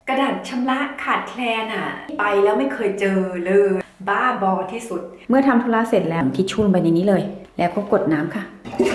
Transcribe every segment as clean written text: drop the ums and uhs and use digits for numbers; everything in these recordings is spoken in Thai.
กระดาษชำระขาดแคลนไปแล้วไม่เคยเจอเลยบ้าบอที่สุดเมื่อทำธุระเสร็จแล้วทิชชู่ลงไปในนี้เลยแล้วก็กดน้ำค่ะ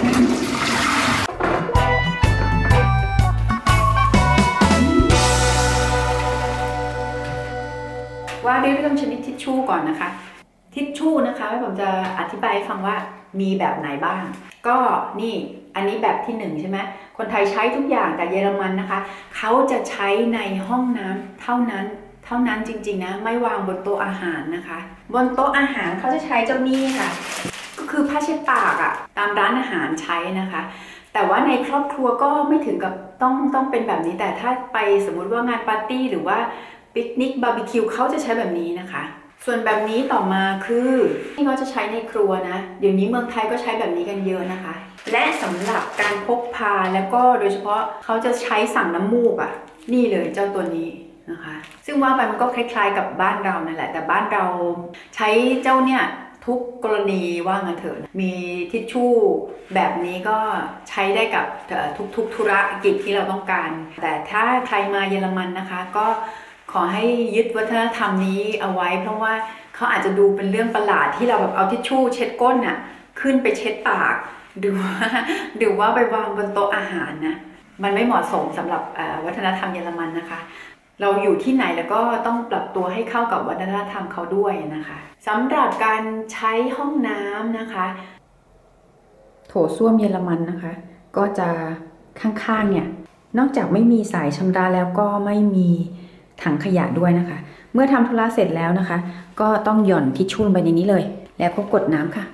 ว่าด้วยเรื่องชนิดทิชชู่ก่อนนะคะทิชชู่นะคะผมจะอธิบายให้ฟังว่ามีแบบไหนบ้างก็นี่อันนี้แบบที่1ใช่ไหมคนไทยใช้ทุกอย่างแต่เยอรมันนะคะเขาจะใช้ในห้องน้ำเท่านั้นจริงๆนะไม่วางบนโต๊ะอาหารนะคะบนโต๊ะอาหารเขาจะใช้เจ้านี่ค่ะก็คือผ้าเช็ดปากตามร้านอาหารใช้นะคะแต่ว่าในครอบครัวก็ไม่ถึงกับต้องเป็นแบบนี้แต่ถ้าไปสมมุติว่างานปาร์ตี้หรือว่าปิกนิกบาร์บีคิวเขาจะใช้แบบนี้นะคะส่วนแบบนี้ต่อมาคือที่เขาจะใช้ในครัวนะเดี๋ยวนี้เมืองไทยก็ใช้แบบนี้กันเยอะนะคะและสำหรับการพกพาแล้วก็โดยเฉพาะเขาจะใช้สั่งน้ำมูกนี่เลยเจ้าตัวนี้นะคะซึ่งว่าไปมันก็คล้ายๆกับบ้านเรานั่นแหละแต่บ้านเราใช้เจ้าเนี่ยทุกกรณีว่างั้นเถอะมีทิชชู่แบบนี้ก็ใช้ได้กับทุกธุรกิจที่เราต้องการแต่ถ้าใครมาเยอรมันนะคะก็ขอให้ยึดวัฒนธรรมนี้เอาไว้เพราะว่าเขาอาจจะดูเป็นเรื่องประหลาดที่เราแบบเอาทิชชู่เช็ดก้นขึ้นไปเช็ดปากหรือว่าไปวางบนโต๊ะอาหารนะมันไม่เหมาะสมสำหรับวัฒนธรรมเยอรมันนะคะเราอยู่ที่ไหนแล้วก็ต้องปรับตัวให้เข้ากับวัฒนธรรมเขาด้วยนะคะสำหรับการใช้ห้องน้ำนะคะโถส้วมเยอรมันนะคะก็จะข้างๆเนี่ยนอกจากไม่มีสายชำระแล้วก็ไม่มีถังขยะด้วยนะคะเมื่อทำธุระเสร็จแล้วนะคะก็ต้องหย่อนทิชชู่ลงไปในนี้เลยแล้วก็กดน้ำค่ะ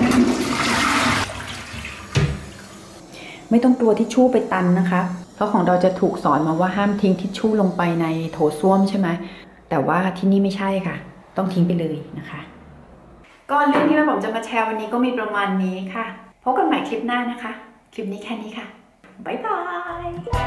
ไม่ต้องกลัวทิชชู่ไปตันนะคะเพราะของเราจะถูกสอนมาว่าห้ามทิ้งทิชชู่ลงไปในโถส้วมใช่ไหมแต่ว่าที่นี่ไม่ใช่ค่ะต้องทิ้งไปเลยนะคะก็เรื่องที่ผมจะมาแชร์วันนี้ก็มีประมาณนี้ค่ะพบกันใหม่คลิปหน้านะคะคลิปนี้แค่นี้ค่ะบ๊ายบาย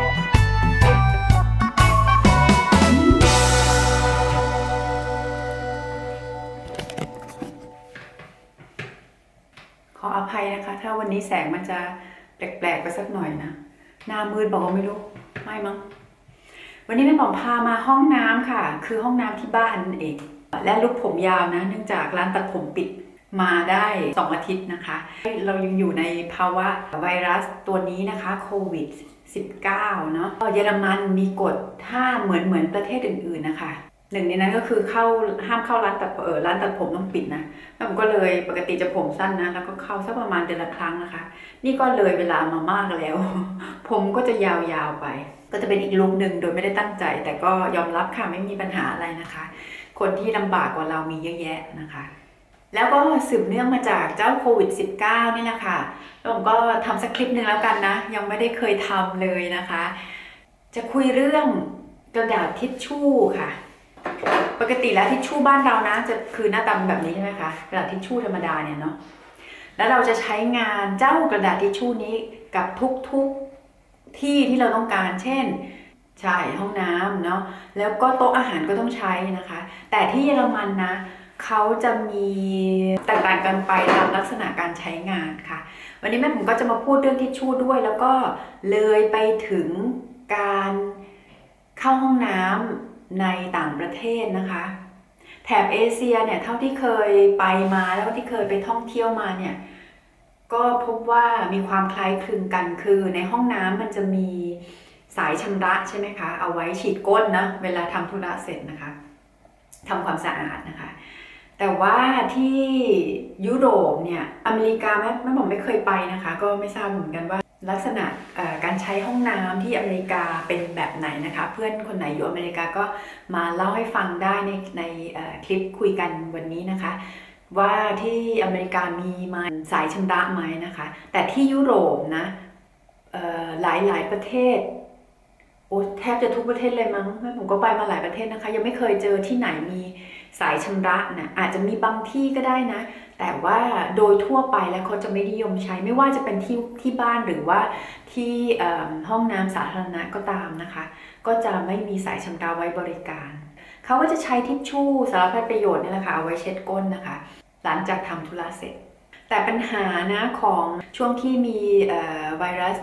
ขออภัยนะคะถ้าวันนี้แสงมันจะแปลกๆไปสักหน่อยนะหน้ามืดบอกว่าไม่รู้ไม่มั้งวันนี้แม่หมอพามาห้องน้ำค่ะคือห้องน้ำที่บ้านนั่นเองและลุกผมยาวนะเนื่องจากร้านตัดผมปิดมาได้2 อาทิตย์นะคะเรายังอยู่ในภาวะไวรัสตัวนี้นะคะโควิด19เนาะเยอรมันมีกฎถ้าเหมือนประเทศอื่นๆนะคะหนึ่งในนั้นก็คือห้ามเข้าร้านตัดผมต้องปิดนะแล้วผมก็เลยปกติจะผมสั้นนะแล้วก็เข้าสักประมาณเดือนละครั้งนะคะนี่ก็เลยเวลามามากแล้วผมก็จะยาวๆไปก็จะเป็นอีกลุคหนึ่งโดยไม่ได้ตั้งใจแต่ก็ยอมรับค่ะไม่มีปัญหาอะไรนะคะคนที่ลำบากกว่าเรามีเยอะแยะนะคะแล้วก็สืบเนื่องมาจากเจ้าโควิด19นี่แหละค่ะแล้วผมก็ทำสักคลิปหนึ่งแล้วกันนะยังไม่ได้เคยทำเลยนะคะจะคุยเรื่องกระดาษทิชชู่ค่ะปกติแล้วทิชชู่บ้านเรานะจะคือหน้าตาแบบนี้ใช่ไหมคะกระดาษทิชชู่ธรรมดาเนี่ยเนาะแล้วเราจะใช้งานเจ้ากระดาษทิชชู่นี้กับทุกที่เราต้องการเช่นใช่ห้องน้ำเนาะแล้วก็โต๊ะอาหารก็ต้องใช้นะคะแต่ที่เยอรมันนะเขาจะมีแตกต่างกันไปตามลักษณะการใช้งานค่ะวันนี้แม่ผมก็จะมาพูดเรื่องทิชชู่ด้วยแล้วก็เลยไปถึงการเข้าห้องน้ำในต่างประเทศนะคะแถบเอเชียเนี่ยเท่าที่เคยไปมาแล้วที่เคยไปท่องเที่ยวมาเนี่ยก็พบว่ามีความคล้ายคลึงกันคือในห้องน้ำมันจะมีสายชำระใช่ไหมคะเอาไว้ฉีดก้นนะเวลาทำธุระเสร็จนะคะทำความสะอาดนะคะแต่ว่าที่ยุโรปเนี่ยอเมริกาแม่ผมไม่เคยไปนะคะก็ไม่ทราบเหมือนกันว่าลักษณะการใช้ห้องน้ำที่อเมริกาเป็นแบบไหนนะคะเพื่อนคนไหนอยู่อเมริกาก็มาเล่าให้ฟังได้ในคลิปคุยกันวันนี้นะคะว่าที่อเมริกามีมาสายชำระไหมนะคะแต่ที่ยุโรปนะหลายประเทศโอ้แทบจะทุกประเทศเลยมั้งผมก็ไปมาหลายประเทศนะคะยังไม่เคยเจอที่ไหนมีสายชำระนะอาจจะมีบางที่ก็ได้นะแต่ว่าโดยทั่วไปแล้วเขาจะไม่นิยมใช้ไม่ว่าจะเป็นที่บ้านหรือว่าที่ห้องน้ำสาธารณะก็ตามนะคะก็จะไม่มีสายชำระไว้บริการเขาก็จะใช้ทิชชู่สารพัดประโยชน์นี่แหละค่ะเอาไว้เช็ดก้นนะคะหลังจากทำธุระเสร็จแต่ปัญหานะของช่วงที่มีไวรัส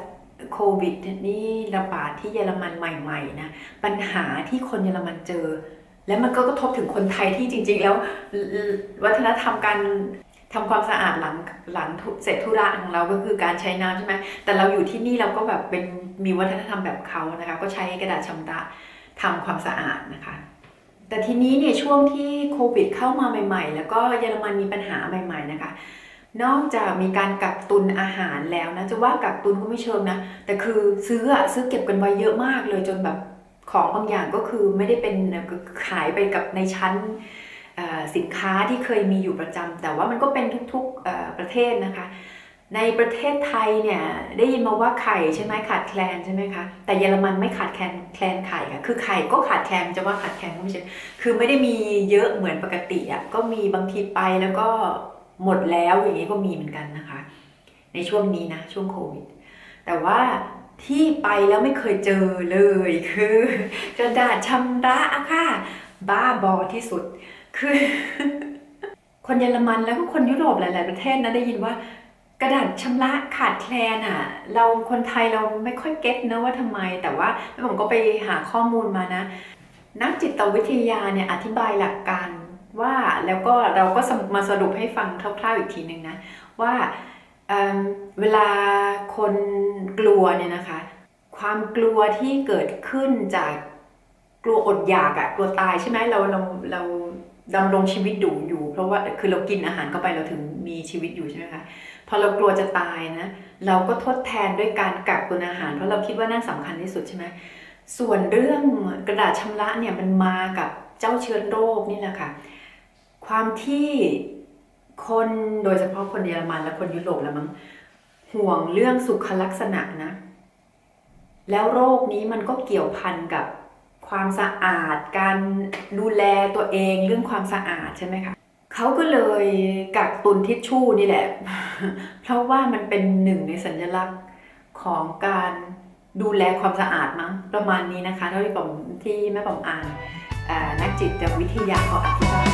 โควิดนี่ระบาดที่เยอรมันใหม่ๆนะปัญหาที่คนเยอรมันเจอและมันก็กระทบถึงคนไทยที่จริงๆแล้ววัฒนธรรมการทำความสะอาดหลังเสร็จธุระของเราก็คือการใช้น้ำใช่ไหมแต่เราอยู่ที่นี่เราก็แบบเป็นมีวัฒนธรรมแบบเขานะคะก็ใช้กระดาษชำระทำความสะอาดนะคะแต่ทีนี้เนี่ยช่วงที่โควิดเข้ามาใหม่ๆแล้วก็เยอรมันมีปัญหาใหม่ๆนะคะนอกจากมีการกักตุนอาหารแล้วนะจะว่ากักตุนก็ไม่เชิงนะแต่คือซื้อเก็บกันไว้เยอะมากเลยจนแบบของบางอย่างก็คือไม่ได้เป็นขายไปกับในชั้นสินค้าที่เคยมีอยู่ประจำแต่ว่ามันก็เป็นทุกๆประเทศนะคะในประเทศไทยเนี่ยได้ยินมาว่าไข่ใช่ไหมขาดแคลนใช่ไหมคะแต่เยอรมันไม่ขาดแคลนไข่ค่ะคือไข่ก็ขาดแคลนจะว่าขาดแคลนก็ไม่ใช่คือไม่ได้มีเยอะเหมือนปกติอ่ะก็มีบางทีไปแล้วก็หมดแล้วอย่างนี้ก็มีเหมือนกันนะคะในช่วงนี้นะช่วงโควิดแต่ว่าที่ไปแล้วไม่เคยเจอเลยคือกระดาษชำระค่ะบ้าบอที่สุดคือคนเยอรมันแล้วก็คนยุโรปหลายๆประเทศนะได้ยินว่ากระดาษชำระขาดแคลนอ่ะเราคนไทยเราไม่ค่อยเก็ตนะว่าทำไมแต่ว่าผมก็ไปหาข้อมูลมานะนักจิตวิทยาเนี่ยอธิบายหลักการว่าแล้วก็เราก็มาสรุปให้ฟังคร่าวๆอีกทีหนึ่งนะว่าเวลาคนกลัวเนี่ยนะคะความกลัวที่เกิดขึ้นจากกลัวอดอยากอะกลัวตายใช่ไหมเราดำรงชีวิตอยู่เพราะว่าคือเรากินอาหารเข้าไปเราถึงมีชีวิตอยู่ใช่ไหมคะพอเรากลัวจะตายนะเราก็ทดแทนด้วยการกักตุนอาหารเพราะเราคิดว่านั่นสำคัญที่สุดใช่ไหมส่วนเรื่องกระดาษชำระเนี่ยมันมากับเจ้าเชื้อโรคนี่แหละค่ะความที่คนโดยเฉพาะคนเยอรมันและคนยุโรปแล้วมั้งห่วงเรื่องสุขลักษณะนะแล้วโรคนี้มันก็เกี่ยวพันกับความสะอาดการดูแลตัวเองเรื่องความสะอาดใช่ไหมคะเขาก็เลยกักตุนทิชชู่นี่แหละเพราะว่ามันเป็นหนึ่งในสัญลักษณ์ของการดูแลความสะอาดมั้งประมาณนี้นะคะเท่าที่แม่ผมอ่านนักจิตวิทยาเขาอธิบาย